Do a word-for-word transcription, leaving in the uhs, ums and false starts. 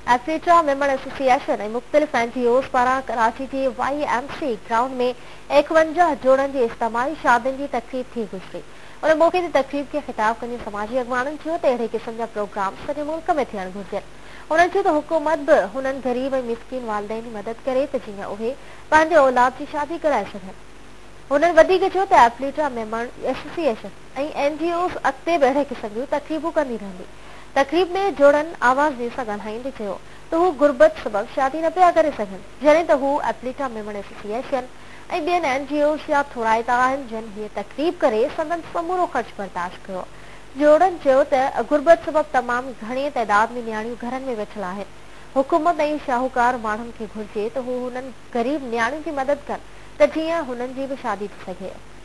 एथलीटा member association ऐं मुख़्तलिफ़ NGOs पारां कराची जे वाई एम सी ग्राउंड में एकवंजाह जोड़नि जी इज्तिमाही शादियुनि जी तक़रीब थी गुज़री। उन मौक़े ते तक़रीब खे ख़िताब कंदे समाजी अॻवाननि चयो त अहिड़े क़िस्म जा प्रोग्राम सॼे मुल्क में थियण घुरिजनि। उन्हनि चयो त हुकूमत बि हुननि ग़रीब ऐं मिसकीन वालिदैन जी मदद करे त जीअं उहे पंहिंजे औलाद जी शादी कराए सघनि। उन्हनि वधीक चयो त एथलीटा मेंबर एसोसिएशन ऐं एनजीओज़ अॻिते बि अहिड़े क़िस्म जूं तक़रीबूं कंदी रहंदी। तक़रीब में जोड़नि आवाज़ ॾेई सां ॻाल्हाईंदे चयो त हू गुरबत सबब शादी न पिया करे सघनि, जॾहिं त हू एथलीटा मेंबर एसोसिएशन ऐं ॿियनि एनजीओज़ जा थोराइता आहिनि जिन हीअ तक़रीब करे संदन समूरो ख़र्च बर्दाश्त कयो। जोड़नि चयो त गुरबत सबब तमामु घणी तइदाद में न्याणियूं घरनि में वेठल आहिनि। हुकूमत ऐं शाहूकार माण्हुनि खे घुर्जे त हू हुननि ग़रीब न्याणियुनि जी मदद कनि त जीअं हुननि जी बि शादी थी सघे।